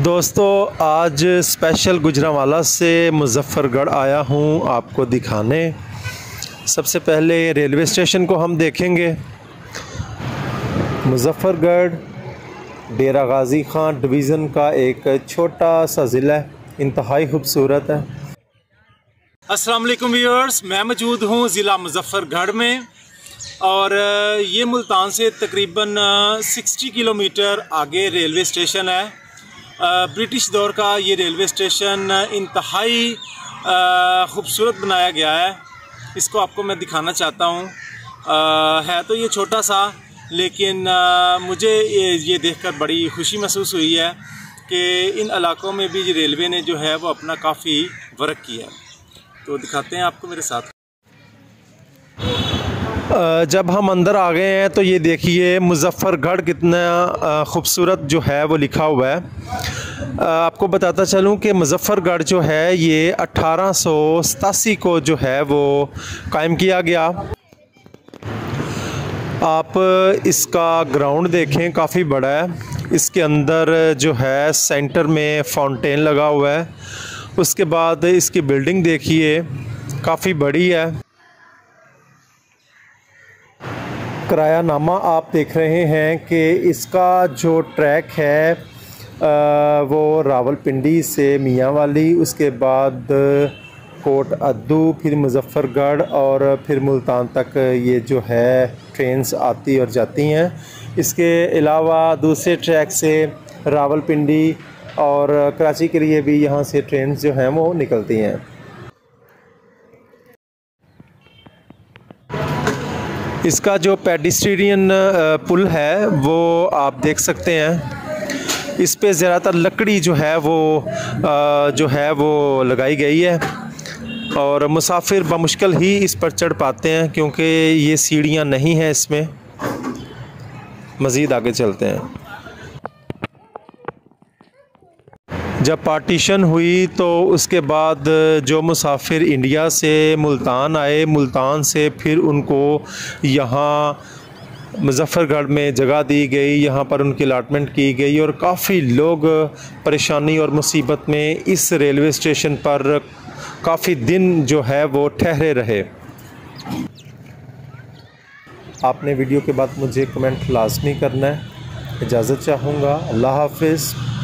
दोस्तों आज स्पेशल गुजरांवाला से मुज़फ़्फ़रगढ़ आया हूँ आपको दिखाने। सबसे पहले रेलवे स्टेशन को हम देखेंगे। मुज़फ़्फ़रगढ़ डेरा गाज़ी ख़ान डिवीज़न का एक छोटा सा ज़िला है, इंतहाई खूबसूरत है। अस्सलाम वालेकुम व्यूअर्स, मैं मौजूद हूँ ज़िला मुज़फ़्फ़रगढ़ में और ये मुल्तान से तकरीबन 60 किलोमीटर आगे रेलवे स्टेशन है। ब्रिटिश दौर का ये रेलवे स्टेशन इंतहाई ख़ूबसूरत बनाया गया है। इसको आपको मैं दिखाना चाहता हूँ। है तो ये छोटा सा, लेकिन मुझे ये देखकर बड़ी खुशी महसूस हुई है कि इन इलाकों में भी रेलवे ने जो है वो अपना काफ़ी वर्क किया है। तो दिखाते हैं आपको मेरे साथ। जब हम अंदर आ गए हैं तो ये देखिए मुज़फ़्फ़रगढ़ कितना ख़ूबसूरत जो है वो लिखा हुआ है। आपको बताता चलूँ कि मुज़फ़्फ़रगढ़ जो है ये 1887 को जो है वो कायम किया गया। आप इसका ग्राउंड देखें, काफ़ी बड़ा है। इसके अंदर जो है सेंटर में फाउंटेन लगा हुआ है। उसके बाद इसकी बिल्डिंग देखिए, काफ़ी बड़ी है। किरायानामा आप देख रहे हैं कि इसका जो ट्रैक है वो रावलपिंडी से मियांवाली, उसके बाद कोट अद्दू, फिर मुज़फ़्फ़रगढ़ और फिर मुल्तान तक ये जो है ट्रेन्स आती और जाती हैं। इसके अलावा दूसरे ट्रैक से रावलपिंडी और कराची के लिए भी यहाँ से ट्रेन्स जो हैं वो निकलती हैं। इसका जो पेडिस्ट्रियन पुल है वो आप देख सकते हैं। इस पे ज़्यादातर लकड़ी जो है वो लगाई गई है और मुसाफिर बमुश्किल ही इस पर चढ़ पाते हैं क्योंकि ये सीढ़ियाँ नहीं हैं इसमें। मज़ीद आगे चलते हैं। जब पार्टीशन हुई तो उसके बाद जो मुसाफिर इंडिया से मुल्तान आए, मुल्तान से फिर उनको यहाँ मुज़फ़्फ़रगढ़ में जगह दी गई, यहाँ पर उनकी अलाटमेंट की गई और काफ़ी लोग परेशानी और मुसीबत में इस रेलवे स्टेशन पर काफ़ी दिन जो है वो ठहरे रहे। आपने वीडियो के बाद मुझे कमेंट लाज़मी करना है। इजाज़त चाहूँगा। अल्लाह हाफ़िज़।